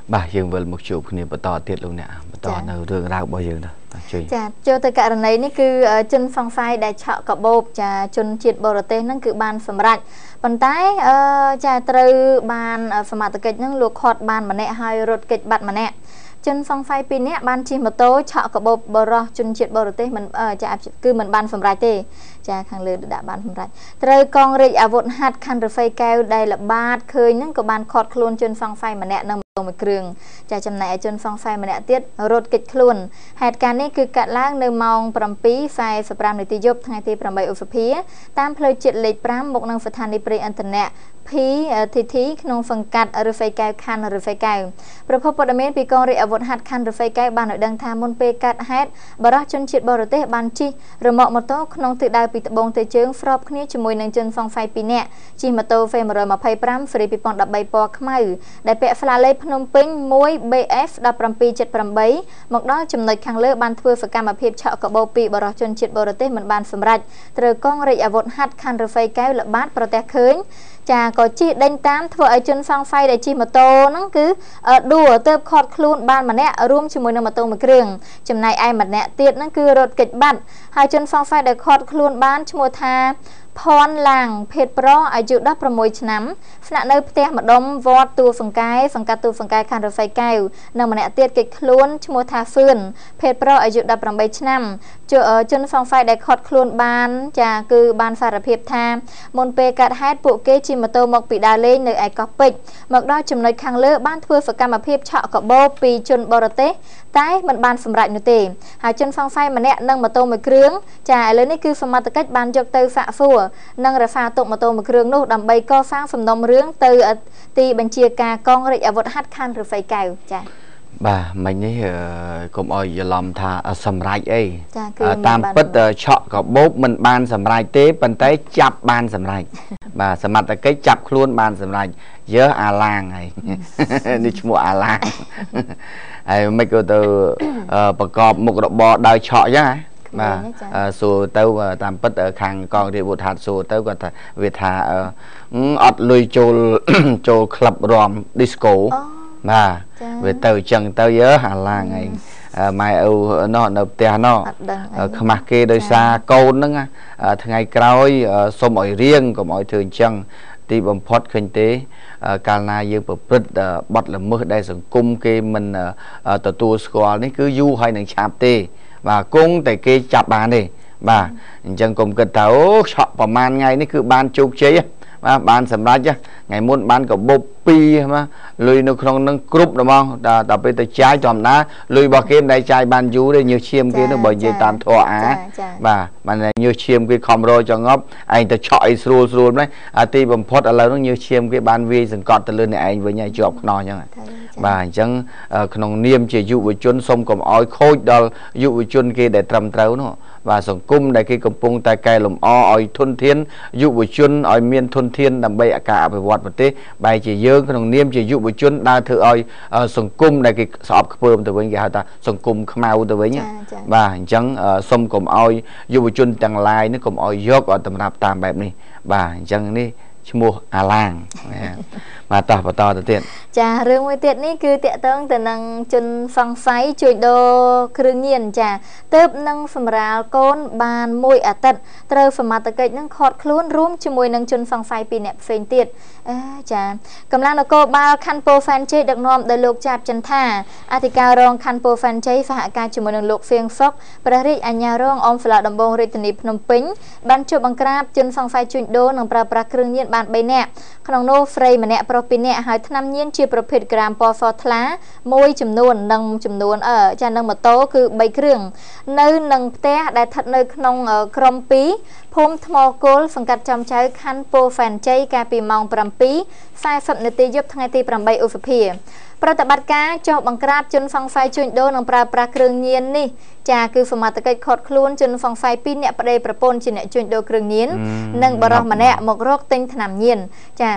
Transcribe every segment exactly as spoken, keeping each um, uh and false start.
bà dương vợ một chụp này bắt tỏ tiết luôn nè bắt tỏ nào đường rau bao giờ đó chà cho tới cả này ní cứ chân phong phai đại chợ cọp bột chà chân chiết bờ tê nó cứ ban phẩm rạch bàn tay chà từ ban phẩm mặt kịch nó luộc hot ban mà nè hai rốt kịch bạt mà nè chân phong phai pin nè ban chi mà tối chợ cọp bột bờ ro chân chiết bờ tê mình chà cứ mình ban phẩm rạch tê chà khang lừa đã ban phẩm rạch từ con rịch à vụn hạt khăn rồi phơi keo đây là bát khơi nó có ban khọt luôn chân phong phai mà nè nâng một kường chà chấm này chân phong phai mà nè tiết rốt kịch luôn hạt can này cứ cắtล้างនៅម៉ោង bảy ផ្សាយ สิบห้า នាទីយប់ថ្ងៃទី tám ឧសភាតាមផ្លូវជាតិលេខ ห้า មកនឹងស្ថានីយ៍ប្រេងឥន្ធនៈ ភី ធី ធី ក្នុងសង្កាត់រ៉ូហ្វៃកែវខណ្ឌរ៉ូហ្វៃកែវប្រភពព័ត៌មានពីកងរាជអាវុធហត្ថខណ្ឌរ៉ូហ្វៃកែវបានឲ្យដឹងថាមុនពេលកាត់ហេតុបរិះជនជាតិបរទេសបានជិះរមាក់ម៉ូតូក្នុងទិសដៅពីត្បូងទៅជើងស្របគ្នាជាមួយនឹងជនហ្វុងហ្វៃពីរនាក់ជិះម៉ូតូ ហ្វេ một hai năm ស៊េរី hai không một ba ពណ៌ខ្មៅដែលពាក់ស្លាលេខភ្នំពេញ one B F một seven seven eight មកដល់ចំណុចខាងលើបានធ្វើសកម្មភាពឆក់កបោពីបរិះជនជាតិបរទេសមិនបានសម្រេចត្រូវកងរាជអាវុធហត្ថខណ្ឌរ៉ូហ្វៃកែវល្បាតប្រទះឃើញចាក៏ជិះដេញតាមធ្វើឲ្យជនហ្វុងហ្វៃដែលជិះម៉ូតូហ្នឹងគឺដួលទៅខត់ខ្លួនបានម្នាក់រួមជាមួយនឹងម៉ូតូមួយគ្រឿងចំណែកឯម្នាក់ទៀតហ្នឹងគឺរត់គេចបាត់ហើយជនហ្វុងហ្វៃដែលខត់ខ្លួនបានឈ្មោះថាផនឡាងភេទប្រុសអាយុ ដប់ប្រាំមួយ ឆ្នាំស្នាក់នៅផ្ទះម្ដុំវត្តទូសង្កែសង្កាត់ទូសង្កែខណ្ឌរ៉ូហ្វៃកែវនិងម្នាក់ទៀតគេចខ្លួនឈ្មោះថាហ្វឿនភេទប្រុសអាយុ ដប់ប្រាំបី ឆ្នាំជនហ្វុងហ្វៃដែលខត់ខ្លួនបានចាគឺបានសារភាពថាមុនពេលកាត់ហេតុពួកគេជិះម៉ូតូមកពីដើរលេងនៅឯកោះពេជ្រមកដល់ចំណុចខាងលើបានធ្វើសកម្មភាពឆក់កបោពីជនបរទេសតែមិនបានសម្រេចនោះទេហើយជនហ្វុងហ្វៃម្នាក់និងម៉ូតូមួយគ្រឿងចាឥឡូវនេះគឺសមត្ថកិច្ចបានយកទៅហ្វាក់ហ្វួរនិងរ៉ាហ្វាទុកម៉ូតូមួយគ្រឿងនោះដើម្បីកសាងសំណុំរឿងទៅទីបញ្ជាការកងរាជអាវុធហត្ថខណ្ឌរ៉ូហ្វៃកែវចាបាទមិញនេះកុំអោយច្រឡំថាសម្រេចអីតាមពិតឆក់កបោបមិនបានសម្រេចទេប៉ុន្តែចាប់បានសម្រេចបាទសមត្ថកិច្ចចាប់ខ្លួនបានសម្រេចយើអាឡាងហើយនេះឈ្មោះអាឡាងហើយមិនក៏ទៅប្រកបមុខរបរដើរឆក់អញ្ចឹងហ៎បាទសួរទៅតាមពិតខាងកងរាជអាវុធហត្ថសួរទៅគាត់ថាវាថាអត់លុយចូលចូលក្លឹបរាំ disco បាទវាទៅអញ្ចឹងទៅយើអាឡាងឯងម៉ែឪនោះនៅផ្ទះនោះខ្មាស់គេដោយសារកូនហ្នឹងថ្ងៃក្រោយសុំឲ្យរៀងកុំឲ្យធ្វើអញ្ចឹងទីបំផុតឃើញទេកាលណាយើងប្រព្រឹត្តបទល្មើសដែលសង្គមគេមិនទទួលស្គាល់នេះគឺយូរហើយនឹងឆាប់ទេបាទគង់តែគេចាប់បានទេបាទអញ្ចឹងកុំគិតថាអូឆក់ប្រហែលថ្ងៃនេះគឺបានជោគជ័យបាទបានសម្រេចថ្ងៃមុនបានកបបពីបាទលុយនៅក្នុងនឹងគ្រប់ហ្មងដល់ពេលទៅចាយធម្មតាលុយរបស់គេមិនដែលចាយបានយូរទេញើសឈាមគេនោះបើនិយាយតាមធម៌អាបាទមិនញើសឈាមគេខំរចងប់ឯងទៅឆក់អីស្រួលស្រួលហ្នឹងទីបំផុតឥឡូវហ្នឹងញើសឈាមគេបានវាយសង្កត់ទៅលើអ្នកឯងវិញហើយជាប់ខ្នោះអញ្ចឹងបាទអញ្ចឹងក្នុងនាមជាយុវជនសូមកុំឲ្យខូចដល់យុវជនគេដែលត្រឹមត្រូវនោះបាទសង្គមដែលគេកំពុងតែកែលម្អឲ្យធនធានយុវជនឲ្យមានធនធានដើម្បីការអភិវឌ្ឍប្រទេសបែរជាយើងក្នុងនាមជាយុវជនដើរធ្វើឲ្យសង្គមដែលគេស្អប់ខ្ពើមទៅវិញគេហៅថាសង្គមខ្មៅទៅវិញបាទអញ្ចឹងសូមកុំឲ្យយុវជនទាំងឡាយនេះកុំឲ្យយកតម្រាប់តាមបែបនេះបាទអញ្ចឹងនេះឈ្មោះអាឡាងបាទតោះបន្តទៅទៀតចារឿងមួយទៀតនេះគឺតាក់ទងទៅនឹងជនហ្វុងហ្វៃជួយដូរគ្រឿងញៀនចាទៅនឹងសម្រាលកូនបានមួយអាទិត្យត្រូវសមត្ថកិច្ចនឹងខត់ខ្លួនរួមជាមួយនឹងជនហ្វុងហ្វៃពីរនាក់ផ្សេងទៀតអេចាកម្លាំងនគរបាលខណ្ឌពោធិ៍សែនជ័យដឹកនាំដោយលោកចាប់ចន្ទថាអធិការរងខណ្ឌពោធិ៍សែនជ័យសហការជាមួយនឹងលោកហ្វៀងហ្វុកព្រះរាជអាជ្ញារងអមសាលាដំបងរាជធានីភ្នំពេញបានជួបបង្ក្រាបជនហ្វុងហ្វៃជួញដូរនិងប្រើប្រាស់គ្រឿងញៀនបានបីនាក់ក្នុងនោះស្រីម្នាក់ប្រុសពីរនាក់ហើយថ្នាំញៀនជាប្រភេទក្រាមពណ៌សថ្លាមួយចំនួននិងចំនួនអឺចានឹងម៉ូតូគឺបីគ្រឿងនៅនឹងផ្ទះដែលស្ថិតនៅក្នុងក្រុមពីរភូមិថ្មគោលសង្កាត់ចំចៅខណ្ឌពោធិ៍សែនជ័យកាលពីម៉ោង bảy សាយសិប នាទីយប់ថ្ងៃទី tám ឧសភាប្រតិបត្តិការចុះបង្ក្រាបជនហ្វុងហ្វៃជួញដូរនិងប្រើប្រាស់គ្រឿងញៀននេះចាគឺសមត្ថកិច្ចខត់ខ្លួនជនហ្វុងហ្វៃពីរនាក់ប្តីប្រពន្ធជាអ្នកជួញដូរគ្រឿងញៀននិងបរិះម្នាក់មករកទិញថ្នាំញៀនចា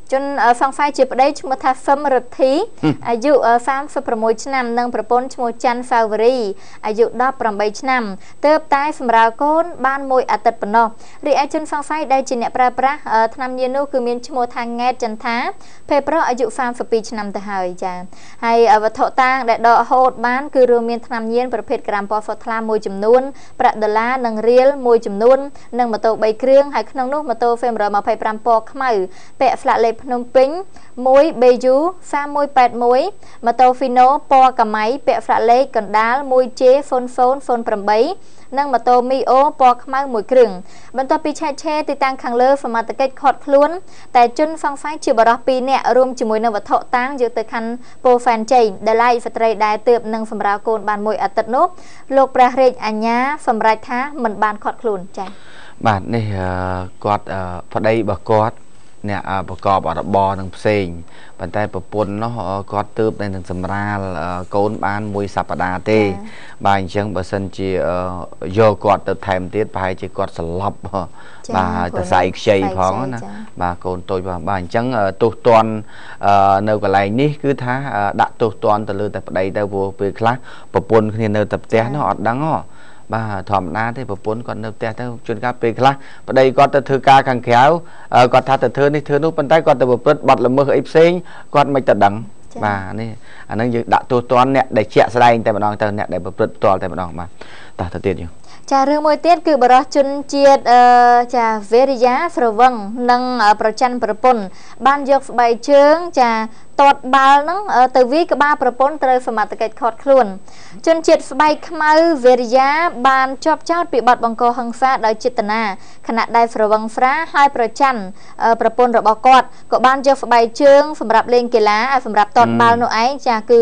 จนฟังไฟจีบได้ชมทัฟเฟมรทีอายุฟาร์มฟประมวยชนำนังประปนชมจันฟาวรีอายุดอบประมาณชนำเติบใต้สำราโกนบ้านมวยอัตตปนอรีไอจนฟังไฟได้จีเนปราประทำเยนูคือมีชมทางแงจันท้าเพเพราะอายุฟาร์มฟปีชนำแต่หายจานให้วัตถุต่างแต่ดอกโหดบ้านคือรวมมีทำเย็นประเภทกรัมปอฟทลามวยจำนวนประดลานังเรียลมวยจำนวนนังมาโตใบเครื่องให้ขนมนุ่มมาโตเฟมเรมาไพ่ปรำปอกขมือเปะฟลาเล็บพนมปิ้งมวยเบยูฟามวยแปดมวยมาโตฟิโนปอกับไม้เปะฟลาเล็กกันดาลมวยเจฟอนโฟนโฟนปรำใบนั่งมาโตมีโอปอกขมือมวยครึ่งบรรทปีชาเชติตังขังเลิฟฟมาตะเกตขอดคล้วนแต่จนฟังไฟจิบรอปีเนี่ยรวมจมวยนวัตถุตั้งอยู่แต่คันโปรแฟนเจนได้ไล่ฟัตรายได้เติบนังสำราโกนบานมวยอัตโนโลกประเทศอัญญาสำราท้าเหมือนบานขอดคล้วนใจบาทนี่กอดพอได้บกอดเนี่ยประกอบอัตบอทั้งเซ็งปัจจัยประปนเนาะกอดเติบในทั้งสำราโกนบานมวยสัปดาห์เตบางเชิงเปอร์เซ็นต์จีโยกอดเติบแถมเตี้ยไปจีกอดสลับบาจะใส่ใช้พองนะบาโกนตัวบางเชิงตัวตอนเนื้อกระไรนี่คือท้าดักตัวตอนแต่เลยแต่ประเดี๋ยวบัวเปลือกละประปนคือเนื้อตับเตี้ยเนาะอดดังอ่ะบ้าถอมน้าที่ประปนก่อนเนื้อแต่ถ้าจนการเปลี่ยนคลาประเดี๋ยวก่อนแต่เธอกาขังแขวก่อนถ้าแต่เธอนี่เธอนู้ปันใต้ก่อนแต่แบบบัดละเมอไอ้เซ็งก่อนไม่ตัดดังบ้านี่อันนั้นยังดักตัวตอนเนี่ยได้เชี่ยสไลด์แต่มาลองแต่เนี่ยได้แบบตัวแต่มาลองมาตาตัดเตียนอยู่จาเรื่องมวยเตี้ยคือบรอจุนเจียดจาเวริยาฟรวังนังประจันประปนบ้านยกใบเชิงจาตอดบาลนังตะวิกบ้าประปนเตยสมัติเกิดขอดคลุนจนเจียดใบขมาเวริยาบานชอบเจ้าปีบัดบังกอหังฟ้าโดยจิตนาขณะได้ฟรวังฟ้าให้ประจันประปนระบอกอดก็บ้านยกใบเชิงสำหรับเล่นกีฬาสำหรับตอดบาลโนไอจาคือ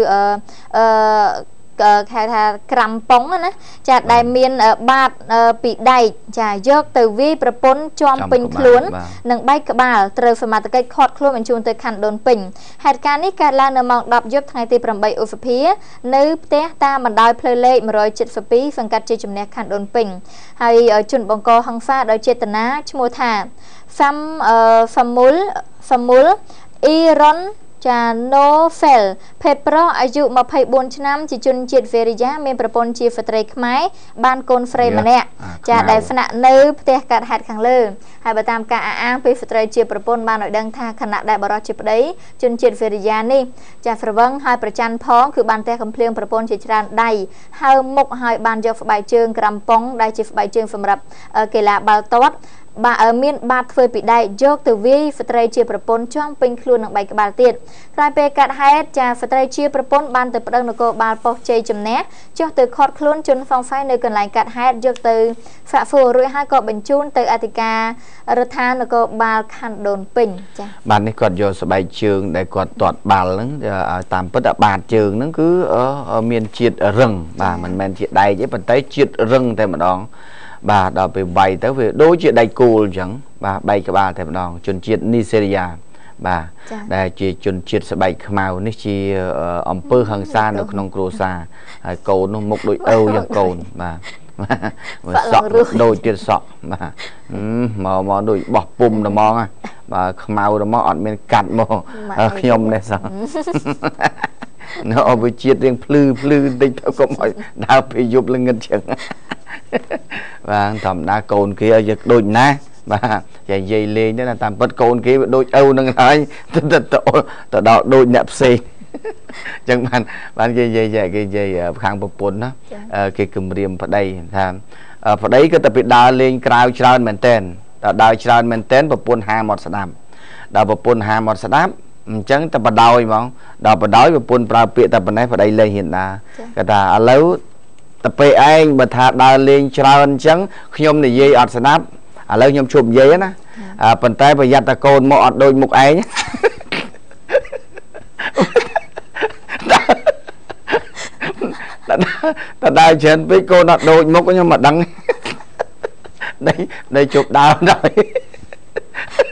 แค่ทากรำป้องนะจะได้เมียนบาดปีได้จะยกตัววิประปนจอมปิงคล้วนหนึ่งใบกระบาลเตยสมาตะเกตคอดคล้วนเป็นชูนเตยขันโดนปิงเหตุการณ์นี้การลาเนมองดับยกทางตีปรำใบอุฟเพียนึกเตะตามันได้เพลเล่มารอยจิตฝปีฟังกัดเจจุมเนขันโดนปิงให้จุนบังกอหังฟ้าโดยเจตนาชโมธาฟัมฟัมมุลฟัมมุลอีรอนจาโนเฟลเพปโรอายุมาไพ่บุญชนำจิจุนจิตเวริยะมีประปนจีฟตรีขไม้บ้านโกนเฟรมเนี่ยจะได้ขณะเนื้อเตะกัดหัดขังเลื่อนให้ไปตามการอ้างไปฟตรีจีประปนบ้านหน่อยดังท่าขณะได้บรอจิปได้จุนจิตเวริยะนี่จะฟรวังให้ประจันพ้องคือบ้านเตะคำเพลียงประปนจิตรันได้ให้มุกให้บ้านยกใบเชิงกรำป้องได้จิตใบเชิงสำหรับเกล้าบาลตวัดบาเอมินบาเฟยปิได้ยกตัววิฟตรีเชียประปนช่องเป็นครูหนังใบกบาลติดกลายเป็นการให้จากฟตรีเชียประปนบานตัวประดังนกบาลปอกเจจมเนะยกตัวคอดคลุ้นจนฟองไฟในกันหลายการให้ยกตัวฝาฟูรุ่ยห้ากบเป็นจูนตัวอติการทานนกบาลคันโดนปิ่งจ้ะบ้านนี้กอดโยสบายเชิงได้กอดตอดบาลนั้นตามพัฒบาลเชิงนั้นคือเมียนจีดรึงบ้ามันแมนจีดใดจะเป็นไตจีดรึงแต่มาดองบาดเอาไปใบแต่เวโดยจีได้กูจังบาใบกับบาแต่มาดองจนจีดนิเซริยาบาได้จีจนจีดสบายขมาวนี่จีอมเปอร์หังซาในขนมครูซาโกนมุกโดยเอวยังโกนบาสอกโดยจีดสอกบาหมอหมอโดยบอกปุ่มนะมองอ่ะบาขมาวนะมองอ่อนเป็นกัดมองขยมเนี่ยสังเนาะเอาไปจีดเรียงพลื้พลื้ได้เท่ากับหอยดาวไปยุบเรื่องเงินเชียงvà thầm đa cồn kia giật đôi ná và chạy dây lên đó là tạm bất cồn kia đôi âu nâng nói tao đọ đôi nẹp xì chẳng bạn bạn dây dây dây cái dây khang bột bún đó cái cầm riềm vào đây tham vào đấy cái tập bị đào lên cào tròn mình tên đào tròn mình tên bột bún hà một sạp đào bột bún hà một sạp chẳng tập đào mà đào bột đói bột bún vào bị tập này vào đây lên hiện là cái ta lâu tập về anh mà thà đào lên tròn trắng nhom này dây ọt snap à lâu nhom chụp dây á à phần tay phải giặt ta cồn mọ đôi mục ấy ta đào trên với cô nó đôi mục nhưng mà đắng đây đây chụp đào rồi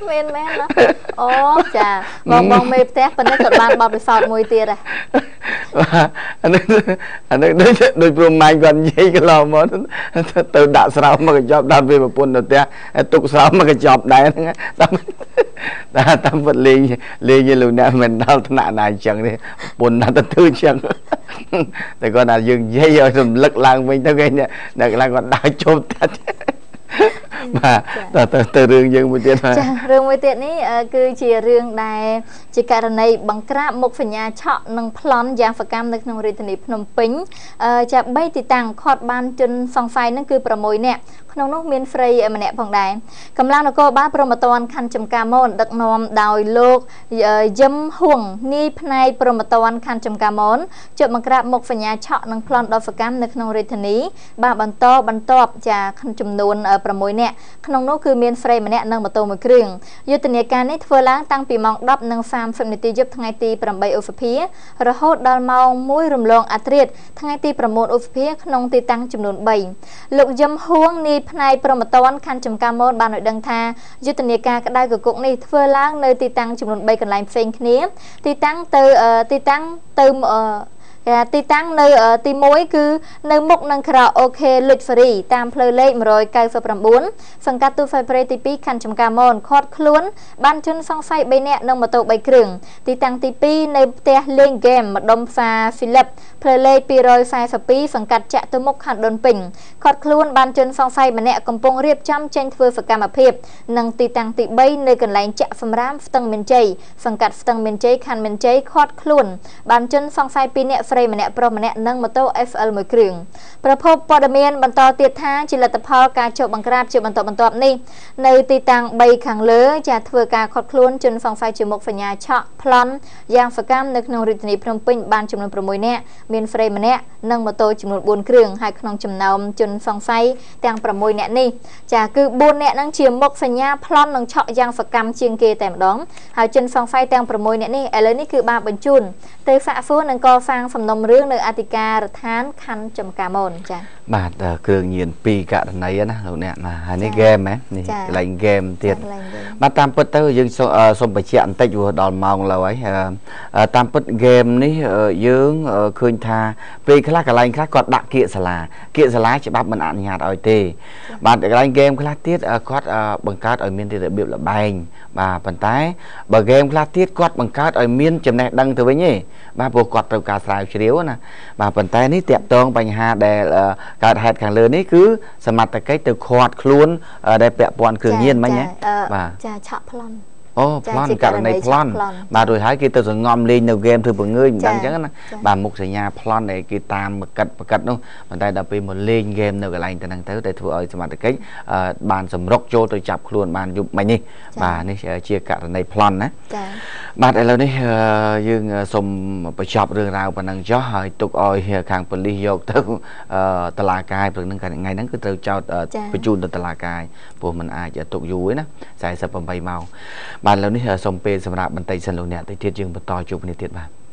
មែនមែនណាអូចាបងបងមេផ្ទះប៉ុន្តែគាត់បានបបពិសោធន៍មួយទៀតហ៎អានេះអានេះដូចដូចព្រមម៉ាញ់គាត់និយាយកន្លងមកទៅដាក់ស្រោមមកកញ្ចប់ដល់ពេលប្រពន្ធទៅផ្ទះទុកស្រោមមកកញ្ចប់ដែរហ្នឹងតាមតាមវត្តលេងលេងលោកអ្នកមិនដល់ថ្នាក់ណាអញ្ចឹងទេប្រពន្ធណាទៅធ្វើអញ្ចឹងតែគាត់ថាយើងនិយាយឲ្យរំលឹកឡើងវិញទៅគេអ្នកកន្លងគាត់ដើរជុំតាត់បាទទៅទៅរឿងយើងមួយទៀតចារឿងមួយទៀតនេះគឺជារឿងដែលជាករណីបង្ក្រាបមុខសញ្ញាឆក់និងប្លន់យ៉ាងសកម្មនៅក្នុងរាជធានីភ្នំពេញចាបីទីតាំងខាត់បានជនសង្ស័យនឹងគឺប្រាំមួយនាក់ក្នុងនោះមានស្រីម្នាក់ផងដែរកម្លាំងនគរបាលព្រហ្មទណ្ឌខណ្ឌចំការមនដឹកនាំដោយលោកយឹមហួងនាយផ្នែកព្រហ្មទណ្ឌខណ្ឌចំការមនជាប់បង្ក្រាបមុខសញ្ញាឆក់និងប្លន់ដ៏សកម្មនៅក្នុងរាជធានីបាទបន្តបន្ទាប់ចាចំនួនប្រាំមួយនាក់ក្នុងនោះគឺមានស្រីម្នាក់និងម៉ូតូមួយគ្រឿងយុទ្ធនាការនេះធ្វើឡើងតាំងពីម៉ោងដប់និងសាមសិបនាទីយប់ថ្ងៃទីប្រាំបីឧសភារហូតដល់ម៉ោងមួយរំលងអាធ្រាត្រថ្ងៃទីប្រាំមួយឧសភាក្នុងទីតាំងចំនួនបីលោកយឹមហួងនាយផ្នែកព្រហ្មទណ្ឌខណ្ឌចំការមនបានឲ្យដឹងថាយុទ្ធនាការក្តៅគគុកនេះធ្វើឡើងនៅទីតាំងចំនួនបីកន្លែងផ្សេងគ្នាទីតាំងទៅទីតាំងទៅទីតាំងនៅទីមួយគឺនៅមុខនឹងខារ៉ាអូខេលុចហ្វេរីតាមផ្លូវលេខមួយរយកៅសិប៩សង្កាត់ទូហ្វៃព្រៃទីពីរខណ្ឌចំការមនខាត់ខ្លួនបានជនសង្ស័យបីនាក់និងម៉ូតូបីគ្រឿងទីតាំងទីពីរនៅផ្ទះលេងហ្គេមម្ដុំហ្វាហ្វីលីបផ្លូវលេខពីររយសែសិបពីរសង្កាត់ចាក់ទៅមុខខណ្ឌដូនពេញខាត់ខ្លួនបានជនសង្ស័យម្នាក់កំពុងរៀបចំចេញធ្វើសកម្មភាពនិងទីតាំងទីបីនៅកន្លែងចាក់សម្រាមស្ទឹងមានជ័យសង្កាត់ស្ទឹងមានជ័យខណ្ឌមានជ័យខាត់ខ្លួនបានជនសង្ស័យពីរនាក់ស្រីម្នាក់ប្រុសម្នាក់និងម៉ូតូ เอฟ แอล មួយគ្រឿងប្រភពព័ត៌មានបន្តទៀតថាជាលទ្ធផលការចុះបង្ក្រាបជាបន្តបន្ទាប់នេះនៅទីតាំងបីខាងលើចាធ្វើការខាត់ខ្លួនជនសង្ស័យជាមុខសញ្ញាឆក់ប្លន់យ៉ាងសកម្មនៅក្នុងរាជធានីភ្នំពេញបានចំនួនប្រាំមួយនាក់មានស្រីម្នាក់និងម៉ូតូចំនួនបួនគ្រឿងហើយក្នុងចំណោមជនសង្ស័យទាំងប្រាំមួយនាក់នេះចាគឺបួននាក់នឹងជាមុខសញ្ញាប្លន់និងឆក់យ៉ាងសកម្មជាងគេតែម្ដងហើយជនសង្ស័យទាំងប្រាំមួយនាក់នេះឥឡូវនេះគឺបានបញ្ជូនទៅសាកសួរនិងកសាងសំណុំរឿងនៅអធិការដ្ឋានខណ្ឌចំការមនចា៎បាទគ្រឿងញៀនពីរករណីណាលោកអ្នកណាហើយនេះហ្គេមហ៎នេះកន្លែងហ្គេមទៀតបាទតាមពិតទៅយើងសូមបញ្ជាក់បន្តិចព្រោះដល់ម៉ោងឡើយហើយតាមពិតហ្គេមនេះយើងឃើញថាពេលខ្លះកន្លែងខ្លះគាត់ដាក់គៀកសាលាគៀកសាលាច្បាប់មិនអនុញ្ញាតឲ្យទេបាទកន្លែងហ្គេមខ្លះទៀតគាត់បង្កើតឲ្យមានរបៀបលបែងបាទប៉ុន្តែបើហ្គេមខ្លះទៀតគាត់បង្កើតឲ្យមានចំណេះដឹងទៅវិញទេបាទព្រោះគាត់ត្រូវការស្រាវជ្រាវណាបាទប៉ុន្តែនេះតាក់ទងបញ្ហាដែលកើតហេតុខាងលើនេះគឺសមត្ថកិច្ចទៅឃាត់ខ្លួនដែលពាក់ព័ន្ធគ្រឿងញៀនមិញណាបាទចាឆក់ប្លន់អូប្លន់ករណីប្លន់បាទរួចហើយគេទៅសងំលេងនៅហ្គេមធ្វើពងើយមិនដឹងអញ្ចឹងណាបាទមុខសញ្ញាប្លន់ដែលគេតាមមកកាត់ប្រកាត់នោះប៉ុន្តែដល់ពេលមកលេងហ្គេមនៅកន្លែងទៅហ្នឹងទៅតែធ្វើឲ្យសមត្ថកិច្ចបានសម្រុកចូលទៅចាប់ខ្លួនបានយប់មិញនេះបាទនេះជាករណីប្លន់ណាចាបាទឥឡូវនេះយើងសូមបញ្ចប់រឿងរ៉ាវប៉ុណ្ណឹងចុះហើយទុកឲ្យខាងប៉ូលីសយកទៅតុលាការព្រឹកហ្នឹងថ្ងៃហ្នឹងគឺត្រូវចោទបញ្ជូនទៅតុលាការព្រោះมันអាចទុកយូរទេណាสี่สิบแปดម៉ោងបាទឥឡូវនេះសូមពេលសម្រាប់បន្តិចសិនលោកអ្នកតិចទៀតយើងបន្តជួបគ្នាទៀតបាទ